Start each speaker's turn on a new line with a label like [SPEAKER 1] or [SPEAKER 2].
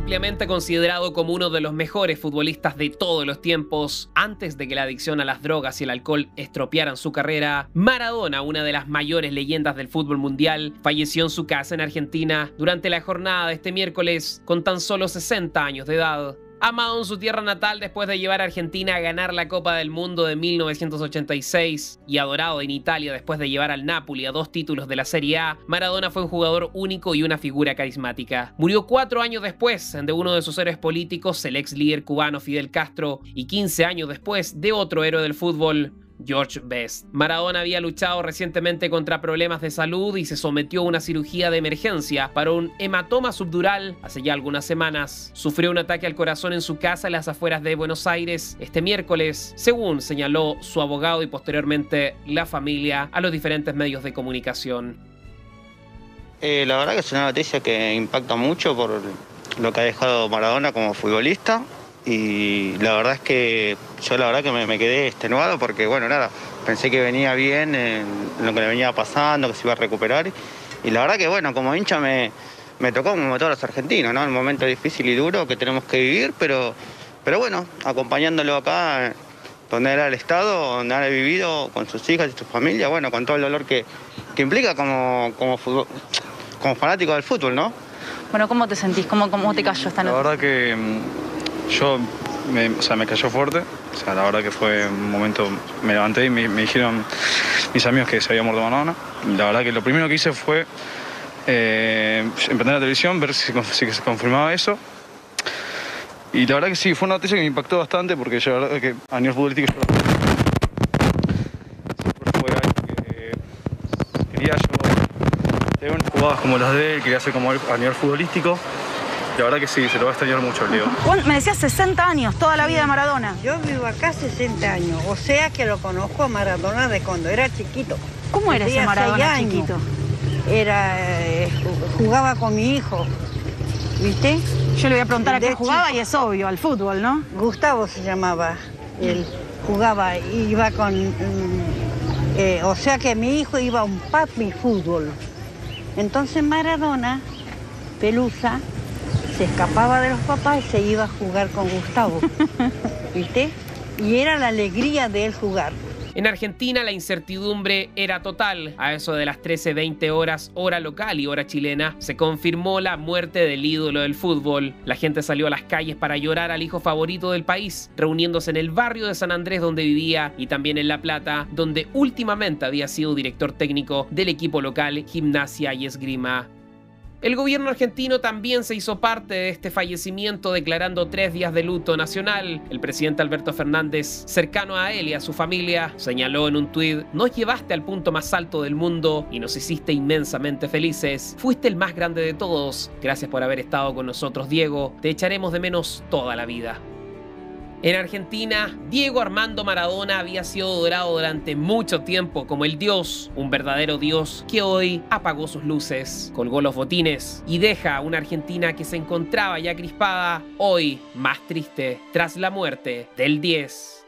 [SPEAKER 1] ampliamente considerado como uno de los mejores futbolistas de todos los tiempos, antes de que la adicción a las drogas y el alcohol estropearan su carrera, Maradona, una de las mayores leyendas del fútbol mundial, falleció en su casa en Argentina durante la jornada de este miércoles con tan solo 60 años de edad. Amado en su tierra natal después de llevar a Argentina a ganar la Copa del Mundo de 1986 y adorado en Italia después de llevar al Napoli a 2 títulos de la Serie A, Maradona fue un jugador único y una figura carismática. Murió 4 años después de uno de sus héroes políticos, el ex líder cubano Fidel Castro, y 15 años después de otro héroe del fútbol, George Best. Maradona había luchado recientemente contra problemas de salud y se sometió a una cirugía de emergencia para un hematoma subdural hace ya algunas semanas. Sufrió un ataque al corazón en su casa en las afueras de Buenos Aires este miércoles, según señaló su abogado y posteriormente la familia a los diferentes medios de comunicación.
[SPEAKER 2] La verdad que es una noticia que impacta mucho por lo que ha dejado Maradona como futbolista. Y la verdad es que yo me quedé extenuado porque, bueno, nada, pensé que venía bien en lo que le venía pasando, que se iba a recuperar. Y la verdad que, bueno, como hincha me tocó como a todos los argentinos, ¿no? El momento difícil y duro que tenemos que vivir, pero bueno, acompañándolo acá, donde era el estado, donde ha vivido, con sus hijas y su familia, bueno, con todo el dolor que implica como fanático del fútbol, ¿no?
[SPEAKER 3] Bueno, ¿cómo te sentís? ¿Cómo te cayó esta noche?
[SPEAKER 4] La verdad que me cayó fuerte. O sea, la verdad que fue un momento, me levanté y me dijeron mis amigos que se había muerto Maradona. La verdad que lo primero que hice fue emprender la televisión, ver si se confirmaba eso. Y la verdad que sí, fue una noticia que me impactó bastante porque yo, la verdad que a nivel futbolístico siempre fue algo que quería yo tener unas jugadas como las de él, quería hacer como él a nivel futbolístico. La verdad que sí, se lo va a extrañar mucho el Diego.
[SPEAKER 3] Me decías 60 años, toda la vida de Maradona.
[SPEAKER 5] Yo vivo acá 60 años, o sea que lo conozco a Maradona de cuando era chiquito.
[SPEAKER 3] ¿Cómo era ese Maradona chiquito?
[SPEAKER 5] Jugaba con mi hijo, ¿viste?
[SPEAKER 3] Yo le voy a preguntar a qué jugaba y es obvio, al fútbol, ¿no?
[SPEAKER 5] Gustavo se llamaba, él jugaba, iba con... o sea que mi hijo iba a un papi fútbol. Entonces Maradona, Pelusa, se escapaba de los papás y se iba a jugar con Gustavo, ¿viste? Y era la alegría de él jugar.
[SPEAKER 1] En Argentina la incertidumbre era total. A eso de las 13:20 horas, hora local y hora chilena, se confirmó la muerte del ídolo del fútbol. La gente salió a las calles para llorar al hijo favorito del país, reuniéndose en el barrio de San Andrés donde vivía y también en La Plata, donde últimamente había sido director técnico del equipo local Gimnasia y Esgrima. El gobierno argentino también se hizo parte de este fallecimiento, declarando 3 días de luto nacional. El presidente Alberto Fernández, cercano a él y a su familia, señaló en un tuit: "Nos llevaste al punto más alto del mundo y nos hiciste inmensamente felices. Fuiste el más grande de todos. Gracias por haber estado con nosotros, Diego. Te echaremos de menos toda la vida". En Argentina, Diego Armando Maradona había sido adorado durante mucho tiempo como el dios, un verdadero dios que hoy apagó sus luces, colgó los botines y deja a una Argentina que se encontraba ya crispada, hoy más triste, tras la muerte del 10.